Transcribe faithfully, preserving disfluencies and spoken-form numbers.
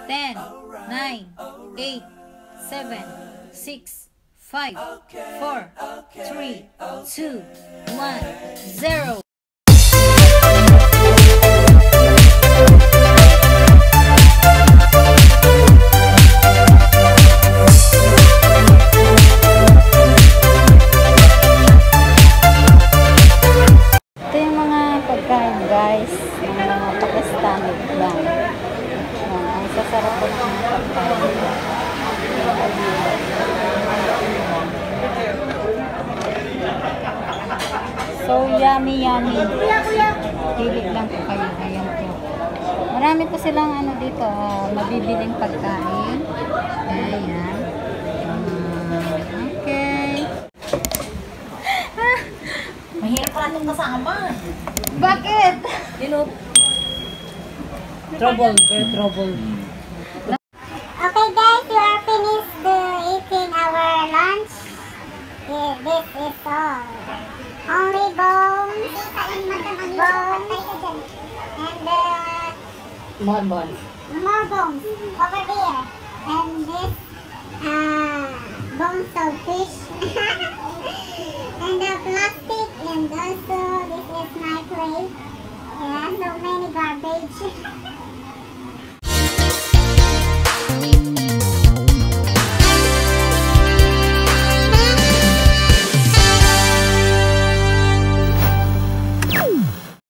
ten, nine, eight, seven, six, five, four, three, two, one, zero. Ito yung mga pagkain, guys, ng mga Pakistani lang. Ang sasarap po ng mga pagkain. So, yummy, yummy. Pili lang po kayo. Ayan po. Marami po silang ano dito, uh, mabibiling pagkain. Ayan. Uh, okay. Mahirap pa natin kasama. Bakit? You know, trouble, very trouble. Okay guys, we are finished the eating our lunch. Yeah, this is all. Only bones, bones, and uh, More bones. more bones over there. And this uh, bones of fish. And the plastic, and also this is my plate. Yeah, so many garbage.